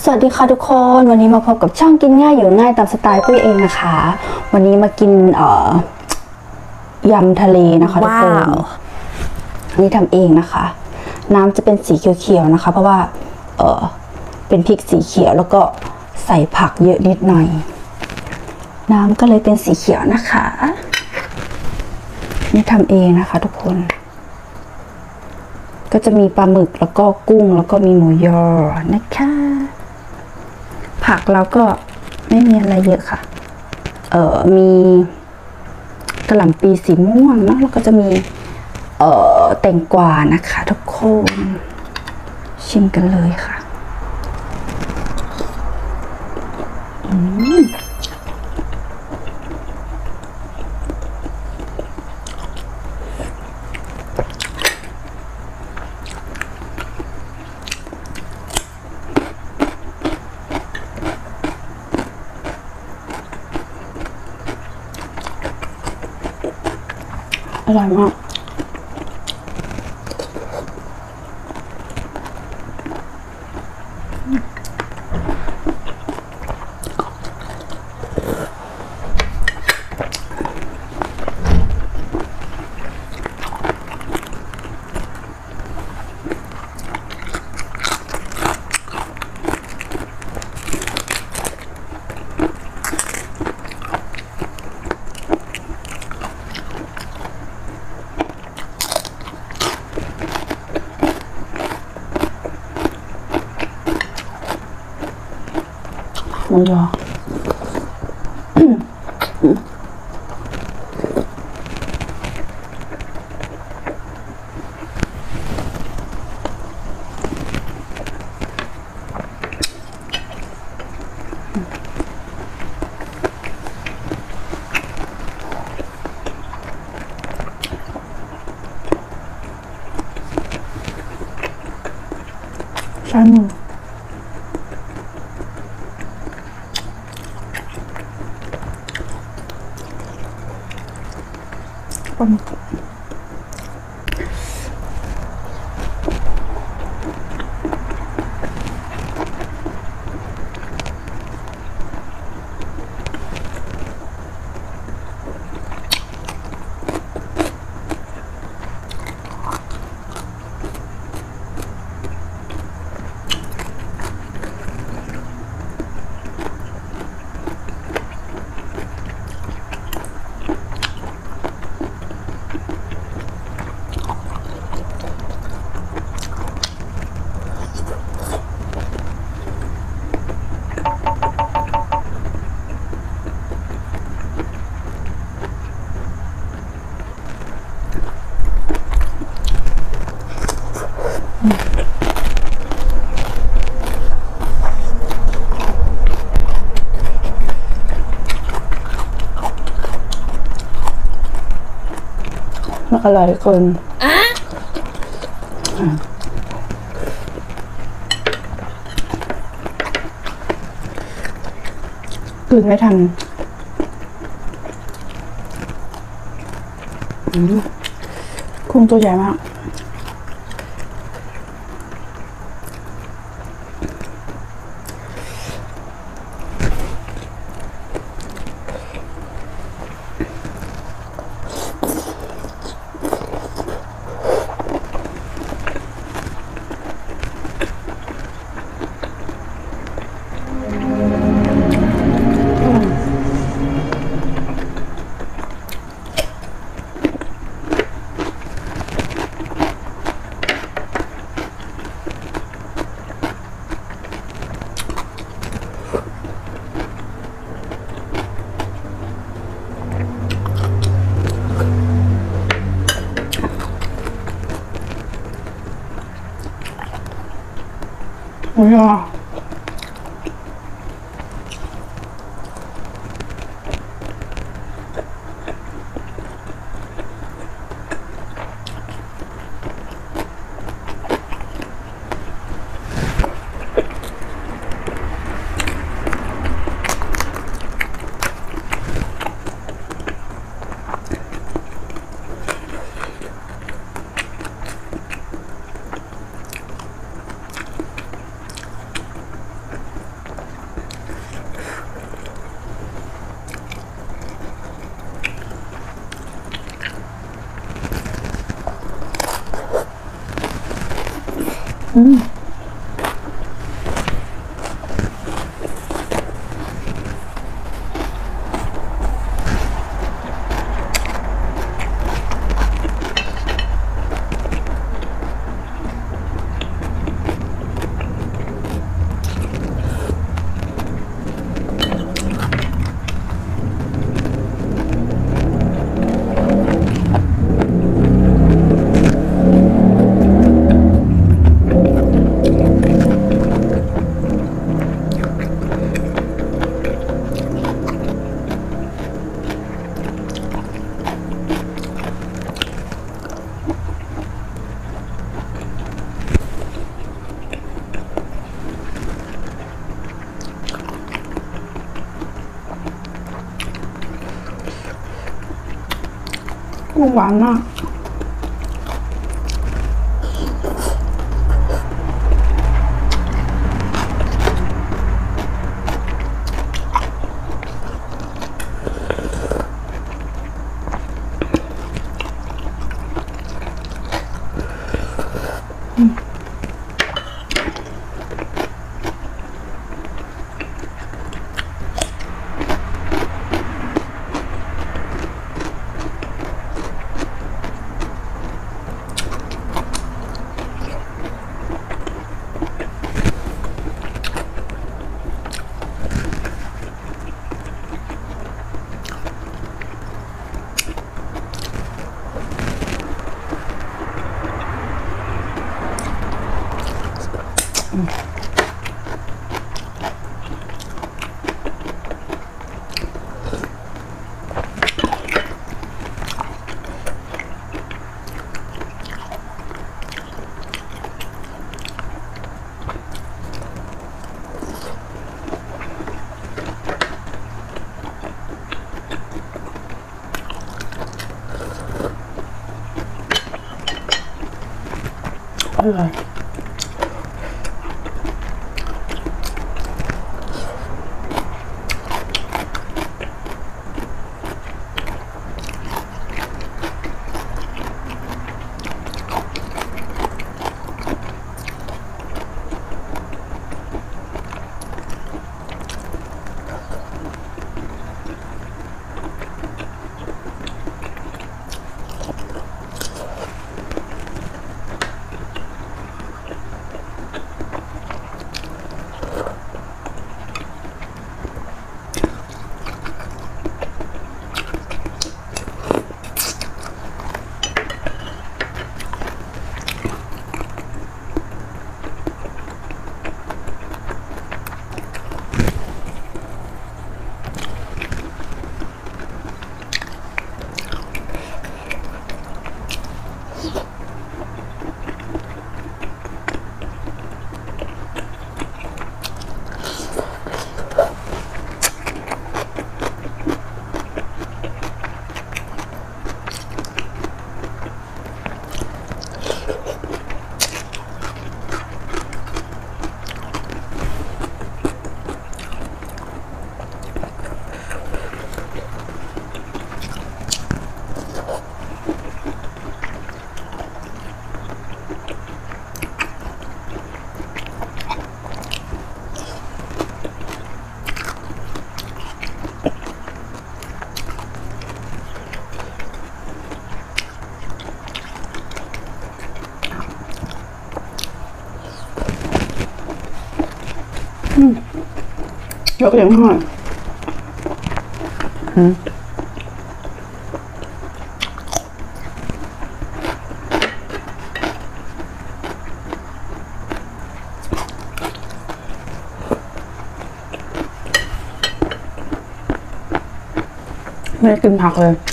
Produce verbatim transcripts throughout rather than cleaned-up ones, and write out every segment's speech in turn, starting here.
สวัสดีค่ะทุกคนวันนี้มาพบกับช่องกินง่ายอยู่ง่ายตามสไตล์ปุ้ยเองนะคะวันนี้มากินเอ่อยำทะเลนะคะทุกคนนี่ทำเองนะคะน้ำจะเป็นสีเขียวๆนะคะเพราะว่าเออเป็นพริกสีเขียวแล้วก็ใส่ผักเยอะนิดหน่อยน้ำก็เลยเป็นสีเขียวนะคะนี่ทำเองนะคะทุกคนก็จะมีปลาหมึกแล้วก็กุ้งแล้วก็มีหมูยอนะคะผักเราก็ไม่มีอะไรเยอะค่ะเอ่อมีกระหล่ำปีสีม่วงเนาะแล้วก็จะมีเอ่อแตงกวานะคะทุกคนชิมกันเลยค่ะอืมอร่อยมากหมูยอใช้มือปลาหมึกมันอร่อยเกินกลืนไม่ทันกุ้งตัวใหญ่มากหมูยออืมหวานมากอร่อยยกเสียงหน่อยอืมไม่ได้กินผักเลย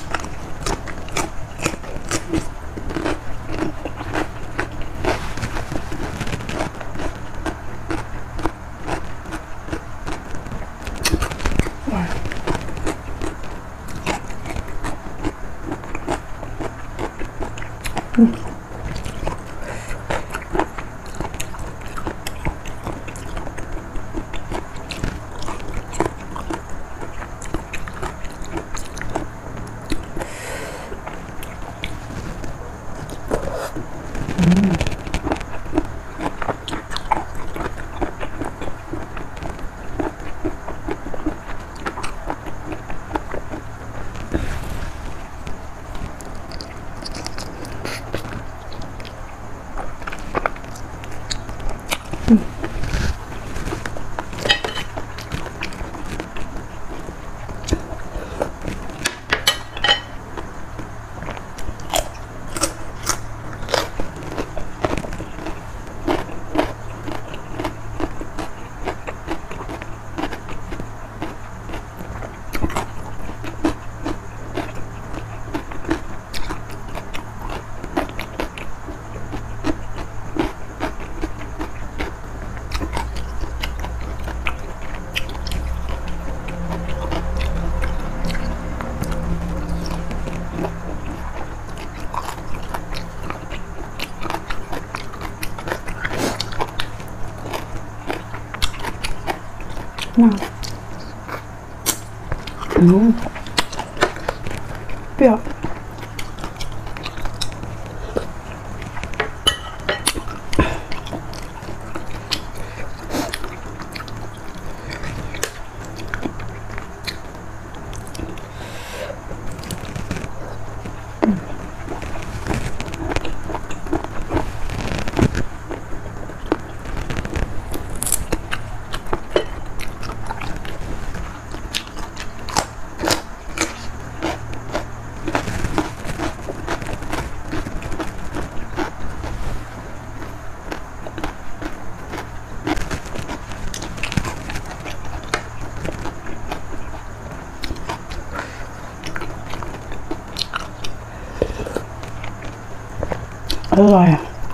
อืมเปรี้ยวอร่อย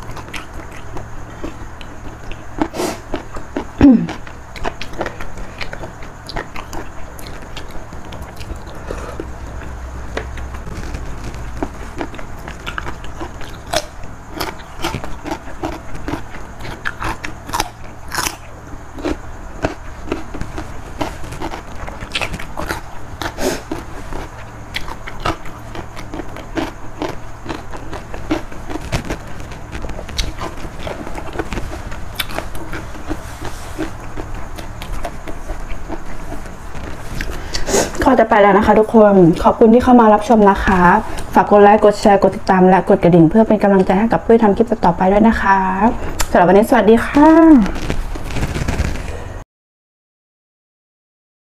ก็จะไปแล้วนะคะทุกคนขอบคุณที่เข้ามารับชมนะคะฝากกดไลค์กดแชร์กดติดตามและกดกระดิ่งเพื่อเป็นกำลังใจให้กับปุ้ยทำคลิปต่อไปด้วยนะคะสำหรับวันนี้สวัสดีค่ะ